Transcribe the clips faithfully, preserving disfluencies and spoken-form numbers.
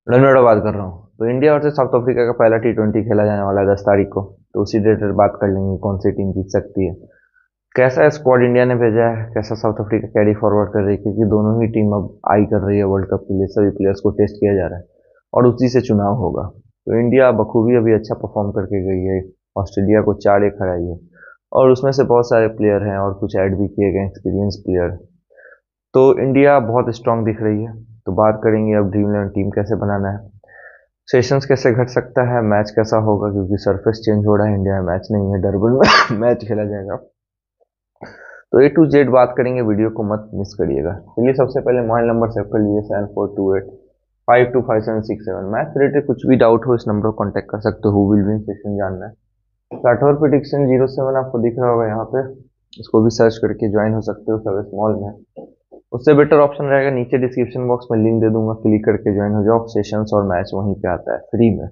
रणवीर बात कर रहा हूँ। तो इंडिया वर्सेस साउथ अफ्रीका का पहला टी ट्वेंटी खेला जाने वाला है दस तारीख को। तो उसी रिलेटेड बात कर लेंगे कौन सी टीम जीत सकती है, कैसा स्क्वाड इंडिया ने भेजा है, कैसा साउथ अफ्रीका कैरी फॉरवर्ड कर रही है, क्योंकि दोनों ही टीम अब आई कर रही है वर्ल्ड कप के लिए। सभी प्लेयर्स को टेस्ट किया जा रहा है और उसी से चुनाव होगा। तो इंडिया बखूबी अभी अच्छा परफॉर्म करके गई है, ऑस्ट्रेलिया को चार एक हराई है और उसमें से बहुत सारे प्लेयर हैं और कुछ ऐड भी किए गए एक्सपीरियंस प्लेयर। तो इंडिया बहुत स्ट्रांग दिख रही है। तो बात करेंगे अब ड्रीम इलेवन टीम कैसे बनाना है, सेशंस कैसे घट सकता है, मैच कैसा होगा, क्योंकि सरफेस चेंज हो रहा है, इंडिया में मैच नहीं है, डरबन में मैच खेला जाएगा। तो ए टू जेड बात करेंगे, वीडियो को मत मिस करिएगा। चलिए सबसे पहले मोबाइल नंबर सेव कर लीजिए, seven four two eight five two five seven six seven. Match related कुछ भी डाउट हो इस नंबर को कॉन्टैक्ट कर सकते हो। हु विल विन सेशन जानना है। राठौर प्रिडिक्शन जीरो सेवन आपको दिख रहा होगा यहाँ पे, इसको भी सर्च करके ज्वाइन हो सकते हो सब स्मॉल में। उससे बेटर ऑप्शन रहेगा, नीचे डिस्क्रिप्शन बॉक्स में लिंक दे दूंगा, क्लिक करके ज्वाइन हो जाओ। सेशंस और मैच वहीं पे आता है फ्री में।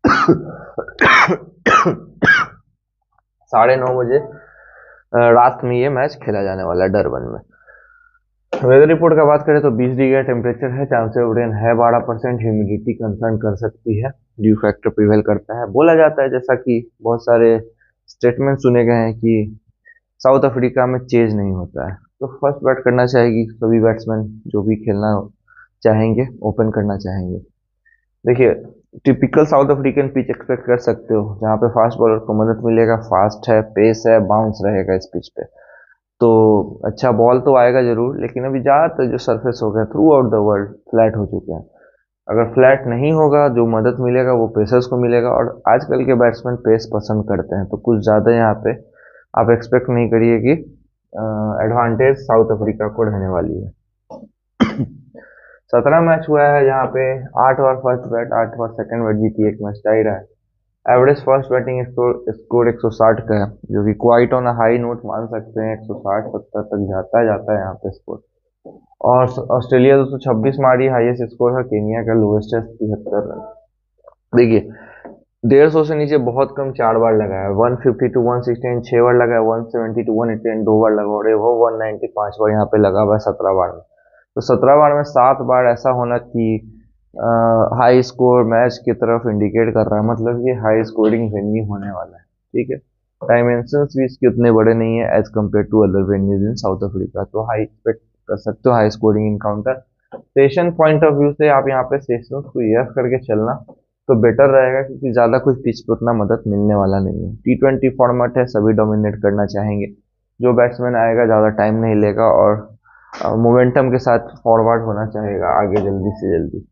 साढ़े नौ बजे रात में ये मैच खेला जाने वाला है डरबन में। वेदर रिपोर्ट का बात करें तो बीस डिग्री का टेम्परेचर है, चांसेस ऑफ रेन है बारह परसेंट, ह्यूमिडिटी कंसर्न कर सकती है, ड्यू फैक्टर प्रिवेल करता है। बोला जाता है, जैसा कि बहुत सारे स्टेटमेंट सुने गए हैं, कि साउथ अफ्रीका में चेज नहीं होता है। तो फर्स्ट बैट करना चाहेगी सभी बैट्समैन जो भी खेलना चाहेंगे, ओपन करना चाहेंगे। देखिए, typical South African pitch expect कर सकते हो, जहाँ पे फास्ट बॉलर को मदद मिलेगा, फास्ट है, पेस है, बाउंस रहेगा इस पिच पे। तो अच्छा बॉल तो आएगा जरूर, लेकिन अभी ज़्यादातर जो सरफेस हो गया throughout the world flat हो चुके हैं। अगर फ्लैट नहीं होगा, जो मदद मिलेगा वो पेसर्स को मिलेगा, और आजकल के बैट्समैन पेस पसंद करते हैं। तो कुछ ज़्यादा यहाँ पे आप एक्सपेक्ट नहीं करिए कि एडवांटेज साउथ अफ्रीका को रहने वाली है। सत्रह मैच हुआ है, जहाँ पे आठ ओवर फर्स्ट बैट, आठ ओवर सेकंड बैट जीती, एक मैच टाई रहा है। Average first batting score score एक सौ साठ का है, जो कि quite on a high note मान सकते हैं। एक सौ साठ सत्तर तक जाता है जाता है यहाँ पे स्कोर। और ऑस्ट्रेलिया दो सौ छब्बीस मारी, हाईएस्ट स्कोर है। केनिया का लोवेस्ट है तिहत्तर रन। देखिए, डेढ़ सौ से नीचे बहुत कम चार बार लगा है, one fifty two one sixty छह बार लगा है, one seventy two one eighty दो बार लगा, और वो वन नाइन्टी पांच बार यहाँ पे लगा हुआ है सत्रह बार में। तो सत्रह बार में सात बार ऐसा होना कि हाई स्कोर मैच की तरफ इंडिकेट कर रहा है, मतलब ये हाई स्कोरिंग वेन्यू होने वाला है। ठीक है, डायमेंशंस भी इसके उतने बड़े नहीं है as compared to other venues in South Africa. तो हाई एक्सपेक्ट कर सकते हो, high scoring encounter. Session point of view से आप यहाँ पे सेशंस को यस करके चलना तो बेटर रहेगा, क्योंकि ज्यादा कुछ पिच पे उतना मदद मिलने वाला नहीं है। टी ट्वेंटी फॉर्मेट है, सभी डोमिनेट करना चाहेंगे। जो बैट्समैन आएगा ज्यादा टाइम नहीं लेगा और मोमेंटम के साथ फॉरवर्ड होना चाहेगा आगे जल्दी से जल्दी।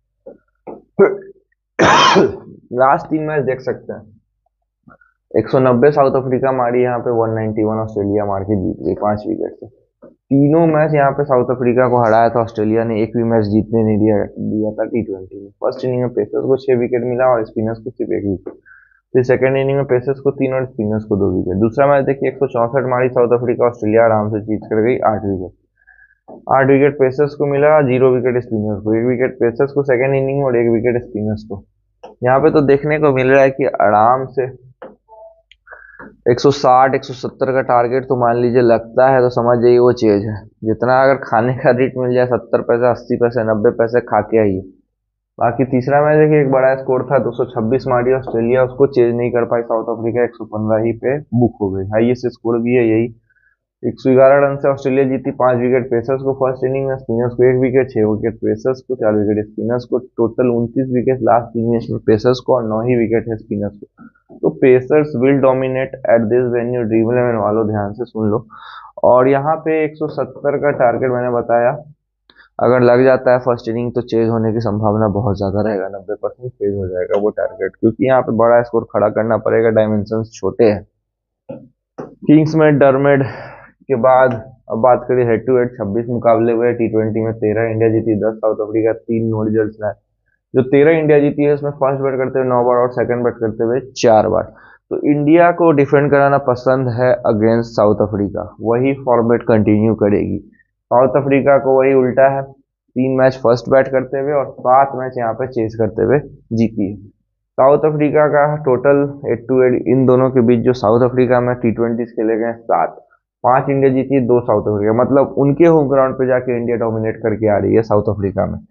लास्ट तीन मैच देख सकते हैं, एक सौ नब्बे साउथ अफ्रीका मारी, यहाँ पे एक सौ इक्यानवे ऑस्ट्रेलिया मार के जीत गई पांच विकेट से। तीनों मैच यहाँ पे साउथ अफ्रीका को हराया था ऑस्ट्रेलिया ने, एक भी मैच जीतने नहीं दिया दिया था टी ट्वेंटी में। फर्स्ट इनिंग में पेसर्स को छह विकेट मिला और स्पिनर्स को सिर्फ एक विकेट। फिर सेकंड इनिंग में पेसर्स को तीन और स्पिनर्स को दो विकेट। दूसरा मैच देखिए, एक सौ चौसठ मारी साउथ अफ्रीका, ऑस्ट्रेलिया आराम से जीत कर गई आठ विकेट। आठ विकेट पेसर्स को मिला, जीरो विकेट स्पिनर्स को, एक विकेट पेसर्स को सेकंड इनिंग में और एक विकेट स्पिनर्स को। यहाँ पे तो देखने को मिल रहा है कि आराम से एक सौ साठ एक सौ सत्तर का टारगेट तो मान लीजिए लगता है, तो समझ जाइए वो चीज है। जितना अगर खाने का रेट मिल जाए, सत्तर पैसे अस्सी पैसे नब्बे पैसे खा के आइए। बाकी तीसरा मैच देखिए, एक बड़ा स्कोर था, दो सौ छब्बीस मारी ऑस्ट्रेलिया, उसको चेज नहीं कर पाई साउथ अफ्रीका, एक सौ पंद्रह ही पे बुक हो गई। हाईएस्ट स्कोर भी है यही, एक सौ ग्यारह रन से ऑस्ट्रेलिया जीती, पांच विकेट पेसर्स को फर्स्ट इनिंग में, स्पिनर्स को एक विकेट, छह विकेट पेसर्स को, चार विकेट स्पिनर्स को, टोटल उनतीस विकेट लास्ट तीन मैच में पेसर्स को, और नौ ही विकेट है स्पिनर्स को। तो pacers will dominate at this venue, Dream Eleven वालों ध्यान से सुन लो। और यहाँ पे एक सौ सत्तर का टारगेट मैंने बताया, अगर लग जाता है फर्स्ट इनिंग तो चेज होने की संभावना बहुत ज्यादा रहेगा, नब्बे परसेंट चेज हो जाएगा वो टारगेट, क्योंकि यहाँ पे बड़ा स्कोर खड़ा करना पड़ेगा, डायमेंशन छोटे हैं। किंग्स में डरमेड के बाद अब बात करें हेड टू हेड, छब्बीस मुकाबले हुए टी ट्वेंटी में, तेरह इंडिया जीती, दस साउथ अफ्रीका, तीन नो रिजल्ट रहा। जो तेरह इंडिया जीती है उसमें फर्स्ट बैट करते हुए नौ बार और सेकंड बैट करते हुए चार बार। तो इंडिया को डिफेंड कराना पसंद है अगेंस्ट साउथ अफ्रीका, वही फॉर्मेट कंटिन्यू करेगी। साउथ अफ्रीका को वही उल्टा है, तीन मैच फर्स्ट बैट करते हुए और सात मैच यहाँ पे चेस करते हुए जीती है। साउथ अफ्रीका का टोटल एट टू एट इन दोनों के बीच जो साउथ अफ्रीका में टी ट्वेंटी खेले गए सात, पांच इंडिया जीती, दो साउथ अफ्रीका, मतलब उनके होम ग्राउंड पे जाके इंडिया डोमिनेट करके आ रही है साउथ अफ्रीका में।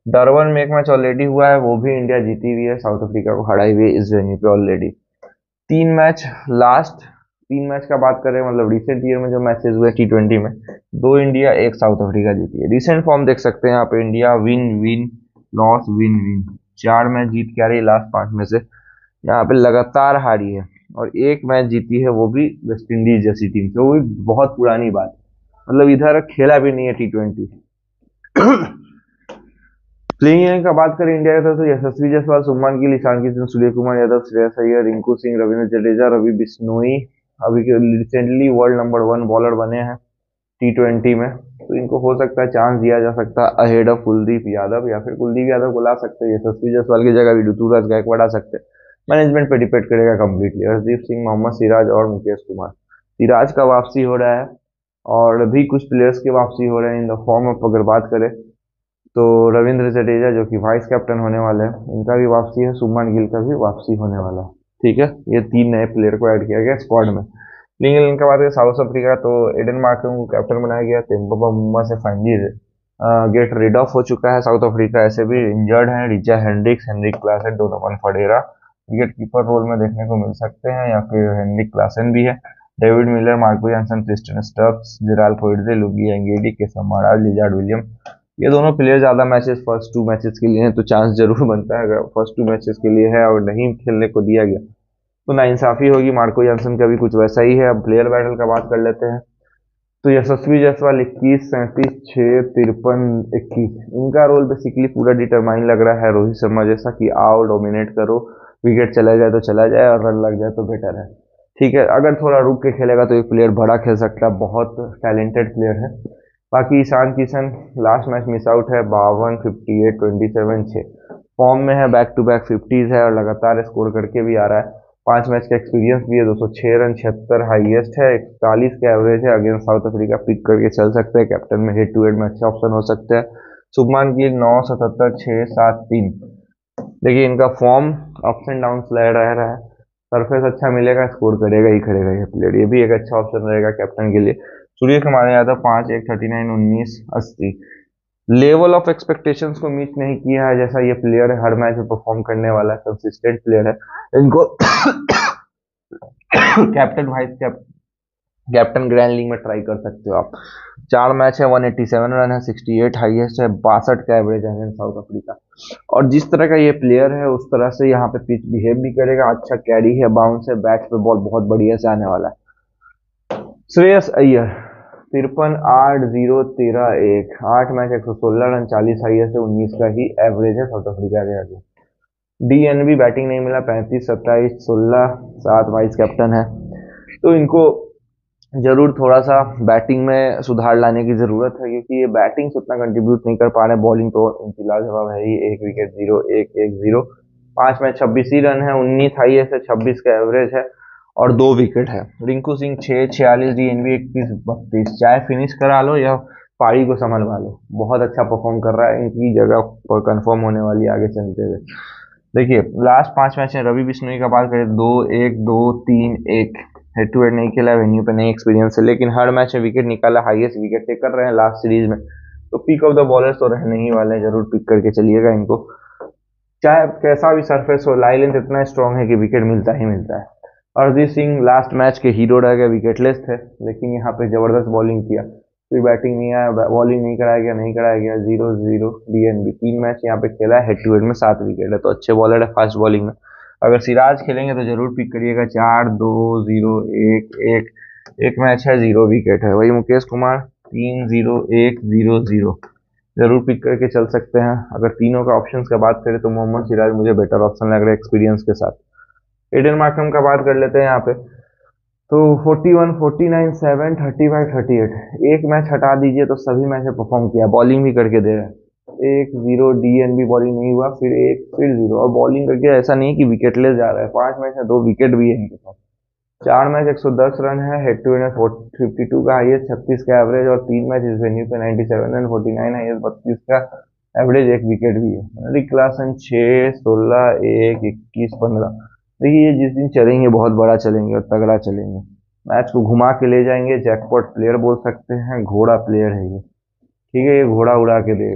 डरबन में एक मैच ऑलरेडी हुआ है, वो भी इंडिया जीती हुई है, साउथ अफ्रीका को हराई हुई है इस वेन्यू पे ऑलरेडी। तीन मैच लास्ट तीन मैच का बात करें, मतलब रिसेंट ईयर में जो मैचेस हुए टी ट्वेंटी में, दो इंडिया एक साउथ अफ्रीका जीती है। रिसेंट फॉर्म देख सकते हैं यहाँ पे, India win win loss win win, चार मैच जीत के आ रही है लास्ट पांच में से, यहाँ पे लगातार हारी है। और एक मैच जीती है वो भी वेस्ट इंडीज जैसी टीम से, वो भी बहुत पुरानी बात, मतलब इधर खेला भी नहीं है टी ट्वेंटी। प्लेइंग इलेवन का बात करें इंडिया का, तो यशस्वी जायसवाल, शुभमन गिल, ईशान किशन, सूर्य कुमार यादव, श्रेयस अय्यर, रिंकू सिंह, रविंद्र जडेजा, रवि बिश्नोई अभी के recently world number one bowler बने हैं टी ट्वेंटी में, तो इनको हो सकता है चांस दिया जा सकता है अहेड ऑफ कुलदीप यादव, या फिर कुलदीप यादव को ला सकते हैं, यशस्वी जायसवाल की जगह भी ऋतुराज गायकवाड़ आ सकते हैं। मैनेजमेंट पे डिपेंड करेगा कंप्लीटली। हरदीप सिंह, मोहम्मद सिराज और मुकेश कुमार। सिराज का वापसी हो रहा है और भी कुछ प्लेयर्स की वापसी हो रहे हैं इन द फॉर्म ऑफ, अगर बात करें तो रविंद्र जडेजा जो कि वाइस कैप्टन होने वाले हैं, इनका भी वापसी है, शुभमन गिल का भी वापसी होने वाला है। ठीक है, ये तीन नए प्लेयर को ऐड किया गया स्क्वाड में। लेकिन इनके बाद साउथ अफ्रीका, तो एडन मार्करम को कैप्टन बनाया गया, तेम्बोबा मुम्बा से फाइनली गेट रेड ऑफ हो चुका है साउथ अफ्रीका, ऐसे भी इंजर्ड है, Reeza Hendricks, Heinrich Klaasen, Donovan Ferreira wicket keeper role में देखने को मिल सकते हैं, या फिर हेनरिक क्लासन भी है। David Miller, Marco Jansen, Tristan Stubbs, Gerald Coetzee, लुगी Ngidi, Keshav Maharaj, Lizaad Williams, ये दोनों प्लेयर ज्यादा मैचेस फर्स्ट टू मैचेस के लिए हैं, तो चांस जरूर बनता है। अगर फर्स्ट टू मैचेस के लिए है और नहीं खेलने को दिया गया तो नाइंसाफी होगी। मार्को जानसन का भी कुछ वैसा ही है। अब प्लेयर बैटल का बात कर लेते हैं, तो यशस्वी जायसवाल इक्कीस, सैंतीस, छह, तिरपन, इक्कीस, इनका रोल बेसिकली पूरा डिटरमाइन लग रहा है रोहित शर्मा जैसा, कि आओ डोमिनेट करो, विकेट चला जाए तो चला जाए और रन लग जाए तो बेटर है। ठीक है, अगर थोड़ा रुक के खेलेगा तो एक प्लेयर बड़ा खेल सकता है, बहुत टैलेंटेड प्लेयर है। बाकी Ishan Kishan last match miss out है, बावन, फिफ्टी एट, ट्वेंटी सेवन, छः, फॉर्म में है, बैक टू बैक फिफ्टीज है और लगातार स्कोर करके भी आ रहा है। पांच मैच का एक्सपीरियंस भी है, दो सौ छह रन, छिहत्तर हाईएस्ट है, इकतालीस का एवरेज है। अगेंस्ट साउथ अफ्रीका पिक करके चल सकते हैं, कैप्टन में हेड टू हेड में अच्छे ऑप्शन हो सकते हैं। शुभमान गिल नौ, सतहत्तर, छः, सात, तीन। देखिए इनका फॉर्म अप्स एंड डाउन रह रहा है, सरफेस अच्छा मिलेगा स्कोर करेगा ही करेगा ये प्लेयर, ये भी एक अच्छा ऑप्शन रहेगा कैप्टन के लिए। सूर्य कुमार यादव पाँच, एक, थर्टी नाइन, उन्नीस, अस्सी, लेवल ऑफ एक्सपेक्टेशंस को मीट नहीं किया है, जैसा ये प्लेयर है हर मैच में परफॉर्म करने वाला है, कंसिस्टेंट प्लेयर है। इनको captain vice cap captain grand league में ट्राई कर सकते हो आप। चार मैच है, एक सौ सत्तासी रन है, अड़सठ हाईएस्ट है, बासठ का एवरेज है साउथ अफ्रीका। और जिस तरह का ये प्लेयर है उस तरह से यहाँ पे पिच बिहेव भी करेगा, अच्छा कैरी है, बाउंस है, बैट पे बॉल बहुत बढ़िया से आने वाला है। श्रेयस अय्यर तिरपन, आठ, जीरो, तेरह, एक, आठ मैच, एक सौ सोलह रन, चालीस हाईएस्ट है, उन्नीस का ही एवरेज है साउथ अफ्रीका के आगे। डीएनबी बैटिंग नहीं मिला, पैंतीस, सत्ताईस, सोलह, सात, वाइस कैप्टन है, तो इनको जरूर थोड़ा सा बैटिंग में सुधार लाने की जरूरत है, क्योंकि ये बैटिंग से उतना कंट्रीब्यूट नहीं कर पा रहे, बॉलिंग तो इनकी लाजवाब है ही, एक विकेट, जीरो, एक, एक, जीरो, पांच मैच, छब्बीस ही रन है, उन्नीस हाईएस्ट है, छब्बीस का एवरेज है और दो विकेट है। रिंकू सिंह छः, छियालीस, डीएनबी इक्कीस, बत्तीस, चाहे फिनिश करा लो या पारी को संभलवा लो, बहुत अच्छा परफॉर्म कर रहा है, इनकी जगह पर कंफर्म होने वाली आगे चलते हुए। देखिए लास्ट पांच मैच में रवि बिश्नोई का बात करें, दो, एक, दो, तीन, एक, हेड टू हेड नहीं खेला, वेन्यू पे नहीं एक्सपीरियंस है, लेकिन हर मैच में विकेट निकाला, हाईएस्ट विकेट टेकर रहे हैं लास्ट सीरीज में, तो पिक ऑफ द बॉलर्स तो रहने ही वाले हैं, जरूर पिक करके चलिएगा इनको, चाहे कैसा भी सरफेस हो, लाई लेंथ इतना स्ट्रांग है कि विकेट मिलता ही मिलता है। हरदीप सिंह लास्ट मैच के हीरो रह गए, विकेटलेस थे, लेकिन यहाँ पे जबरदस्त बॉलिंग किया, फिर बैटिंग नहीं आया, बॉलिंग नहीं कराया गया, नहीं कराया गया, जीरो, जीरो, डीएनबी, तीन मैच यहाँ पे खेला है, हेड टू हेड में सात विकेट है, तो अच्छे बॉलर है फास्ट बॉलिंग में। अगर सिराज खेलेंगे तो जरूर पिक करिएगा, चार, दो, जीरो, एक, एक, एक मैच है, जीरो विकेट है। वही मुकेश कुमार तीन, जीरो, एक, जीरो, जीरो, जरूर पिक करके चल सकते हैं। अगर तीनों का ऑप्शंस का बात करें तो मोहम्मद सिराज मुझे बेटर ऑप्शन लग रहा है एक्सपीरियंस के साथ। एडन मार्करम का बात कर लेते हैं यहाँ पे, तो इकतालीस, उनचास, सात, पैंतीस, अड़तीस, एक मैच हटा दीजिए तो सभी मैच में परफॉर्म किया, बॉलिंग भी करके दे रहा है, एक, जीरो, डीएनबी बॉलिंग नहीं हुआ, फिर एक, फिर जीरो, और बॉलिंग करके ऐसा नहीं कि विकेट ले जा रहा है, पांच मैच में दो विकेट भी है इनके पास। चार मैच एक सौ दस रन है, हेड टू हेड बावन का हाईएस्ट, छत्तीस का एवरेज, और तीन मैच इस वेन्यू पे सत्तानवे रन, उनचास हाईएस्ट, बत्तीस का एवरेज, एक विकेट भी है। रिक क्लासन छः, सोलह, एक, इक्कीस, पंद्रह, देखिए ये जिस दिन चलेंगे बहुत बड़ा चलेंगे और तगड़ा चलेंगे, मैच को घुमा के ले जाएंगे, जैकपॉट प्लेयर बोल सकते हैं, घोड़ा प्लेयर है ये, ठीक है, ये घोड़ा उड़ा के देगा।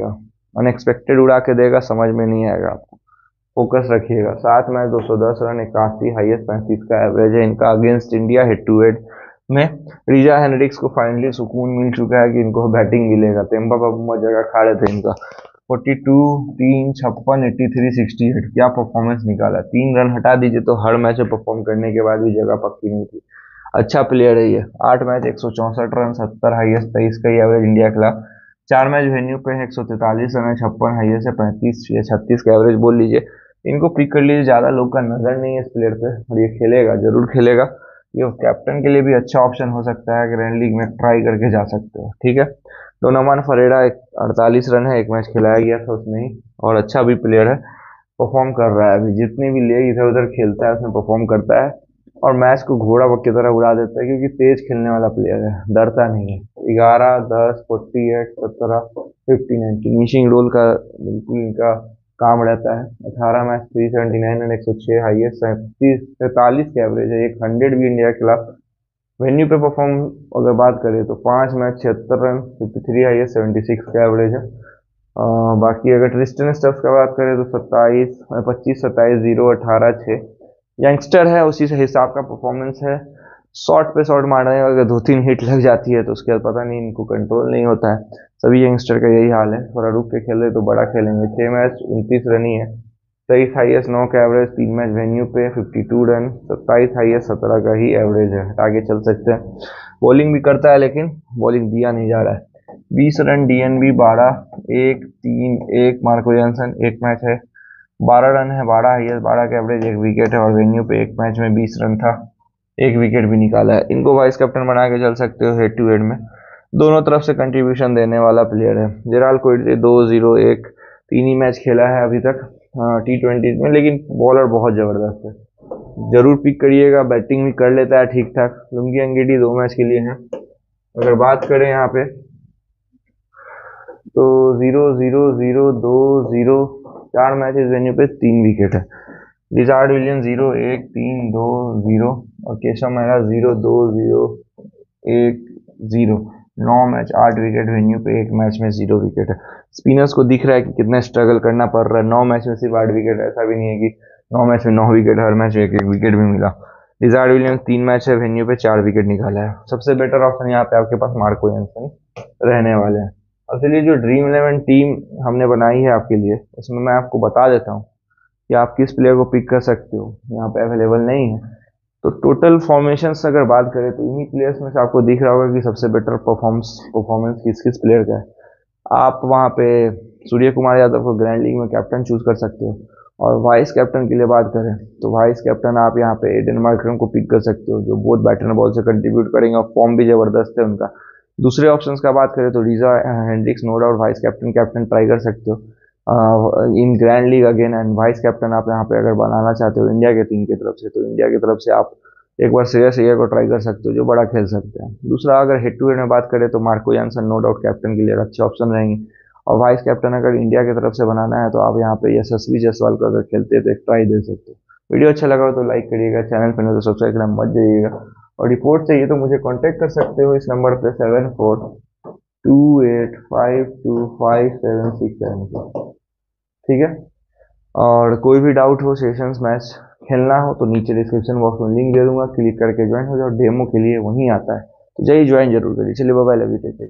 अनएक्सपेक्टेड उड़ा के देगा, समझ में नहीं आएगा आपको। फोकस रखिएगा। सात मैच दो सौ दस रन, इक्यासी हाईएस्ट पैंतीस का एवरेज है इनका against India head to head में। रिजा हेनरिक्स को फाइनली सुकून मिल चुका है कि इनको बैटिंग मिलेगा। तेम्बा बाबू जगह खा रहे थे इनका। बयालीस, तीन, छप्पन, तिरासी, अड़सठ, क्या परफॉर्मेंस निकाला। तीन रन हटा दीजिए तो हर मैच में परफॉर्म करने के बाद भी जगह पक्की नहीं थी। अच्छा प्लेयर है ये। आठ मैच एक सौ चौंसठ रन, सत्तर हाईएस्ट, तेईस का एवरेज इंडिया के खिलाफ। चार मैच वेन्यू पे है, एक सौ तैंतालीस रन है, छप्पन हाईएस्ट है, पैंतीस या छत्तीस का एवरेज बोल लीजिए। इनको पिक कर लीजिए, ज्यादा लोग का नजर नहीं है इस प्लेयर पे और ये खेलेगा, जरूर खेलेगा। ये कैप्टन के लिए भी अच्छा ऑप्शन हो सकता है, ग्रैंड लीग में ट्राई करके जा सकते हो। ठीक है। डोनामान फरेरा एक अड़तालीस रन है, एक मैच खिलाया गया था उसमें ही, और अच्छा भी प्लेयर है, परफॉर्म कर रहा है अभी। जितनी भी लीग इधर उधर खेलता है उसमें परफॉर्म करता है और मैच को घोड़ा की तरह उड़ा देता है, क्योंकि तेज खेलने वाला प्लेयर है, डरता नहीं है। ग्यारह, दस, फोर्टी एट, सत्रह, फिफ्टी नाइन फिनिशिंग रोल का बिल्कुल इनका काम रहता है। अठारह match three seventy nine run, एक सौ छह हाईएस्ट, सैंतीस तैंतालीस का एवरेज है, एक हंड्रेड भी इंडिया के खिलाफ वेन्यू पे परफॉर्म अगर बात करें तो पांच मैच छिहत्तर run, fifty three highest, seventy six का एवरेज है। आ, बाकी अगर ट्रिस्टन स्टफ्स का बात करें तो सत्ताईस, पच्चीस, सत्ताईस, जीरो, अठारह, छः। यंगस्टर है, उसी से हिसाब का परफॉर्मेंस है। शॉट पे शॉट मारने में अगर दो तीन हिट लग जाती है तो उसके बाद पता नहीं इनको कंट्रोल नहीं होता है। सभी यंगस्टर का यही हाल है, थोड़ा रुक के खेल रहे तो बड़ा खेलेंगे। छः मैच उनतीस रन ही है, तेईस हाईएस्ट, नौ का एवरेज, तीन मैच वेन्यू पे, फिफ्टी टू रन, सत्ताईस हाईएस्ट, सत्रह का ही एवरेज है। आगे चल सकते हैं। बॉलिंग भी करता है लेकिन बॉलिंग दिया नहीं जा रहा है। बीस रन डीएनबी, बारह, एक, तीन, एक मार्को जॉनसन, एक मैच है, बारह रन है, बारह हाईएस्ट, बारह का एवरेज, एक विकेट है और वेन्यू पे एक मैच में बीस रन था, एक विकेट भी निकाला है। इनको वाइस कैप्टन बना के चल सकते हो हेड टू हेड में। दोनों तरफ से कंट्रीब्यूशन देने वाला प्लेयर है। जेराल कोइटसे दो, जीरो, एक, तीन ही मैच खेला है अभी तक टी ट्वेंटी में, लेकिन बॉलर बहुत जबरदस्त है, जरूर पिक करिएगा। बैटिंग भी कर लेता है ठीक ठाक। लुंगी अंगीडी दो मैच के लिए है। अगर बात करें यहाँ पे तो जीरो, जीरो, जीरो, दो, जीरो, चार मैचेस वेन्यू पे, तीन विकेट है। रिचार्ड विलियम जीरो, एक, तीन, दो, जीरो और केशव मेहरा जीरो, दो, जीरो, एक, जीरो। नौ मैच, आठ विकेट वेन्यू पे, एक मैच में जीरो विकेट है। स्पिनर्स को दिख रहा है कि कितना स्ट्रगल करना पड़ रहा है। नौ मैच में सिर्फ आठ विकेट, ऐसा भी नहीं है कि नौ मैच में नौ विकेट, हर मैच में एक एक विकेट भी मिला। रिचार्ड विलियम्स तीन मैच है वेन्यू पे, चार विकेट निकाला है। सबसे बेटर ऑप्शन यहाँ पे आपके पास मार्को जॉनसन रहने वाले हैं। और चलिए, जो ड्रीम इलेवन टीम हमने बनाई है आपके लिए, उसमें मैं आपको बता देता हूँ कि आप किस प्लेयर को पिक कर सकते हो। यहाँ पे अवेलेबल नहीं है तो टोटल फॉर्मेशन अगर बात करें तो इन्हीं प्लेयर्स में से आपको दिख रहा होगा कि सबसे बेटर परफॉर्मेंस परफॉर्मेंस किस किस प्लेयर का है। आप वहाँ पे सूर्य कुमार यादव को ग्रैंड लीग में कैप्टन चूज कर सकते हो। और वाइस कैप्टन के लिए बात करें तो वाइस कैप्टन आप यहाँ पे एडन मार्करम को पिक कर सकते हो, जो बहुत बैटर बॉल से कंट्रीब्यूट करेंगे और फॉर्म भी जबरदस्त है उनका। दूसरे ऑप्शंस का बात करें तो Reeza Hendricks no doubt vice captain captain try कर सकते हो in grand league again. And vice captain आप यहाँ पे अगर बनाना चाहते हो इंडिया के टीम की तरफ से, तो इंडिया की तरफ से आप एक बार श्रेयस अय्यर को ट्राई कर सकते हो, जो बड़ा खेल सकते हैं। दूसरा, अगर हेड टू हेड में बात करें तो Marco Jansen no doubt captain के लिए अच्छे ऑप्शन रहेंगे। और वाइस कैप्टन अगर इंडिया की तरफ से बनाना है तो आप यहाँ पे यशस्वी जायसवाल को अगर खेलते हैं तो एक ट्राई दे सकते हो। वीडियो अच्छा लगा हो तो लाइक करिएगा, चैनल पर नहीं तो सब्सक्राइब करना मत जाइएगा। और रिपोर्ट चाहिए तो मुझे कॉन्टेक्ट कर सकते हो इस नंबर पे, seven four two eight five two five seven six seven four. ठीक है। और कोई भी डाउट हो, सेशंस मैच खेलना हो तो नीचे डिस्क्रिप्शन बॉक्स में लिंक दे दूंगा, क्लिक करके ज्वाइन हो जाओ। डेमो के लिए वहीं आता है, तो जाइए ज्वाइन जरूर करिए। चलिए bye bye, love you, take care.